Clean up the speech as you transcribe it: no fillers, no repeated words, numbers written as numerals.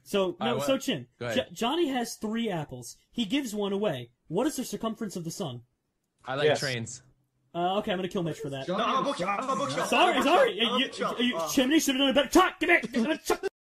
So, no, so Chin. Go ahead. Johnny has 3 apples. He gives 1 away. What is the circumference of the sun? I like trains. Okay, I'm gonna kill Mitch for that. No, I'm a bookshop. Sorry. Chimney should have done a better talk. Give it.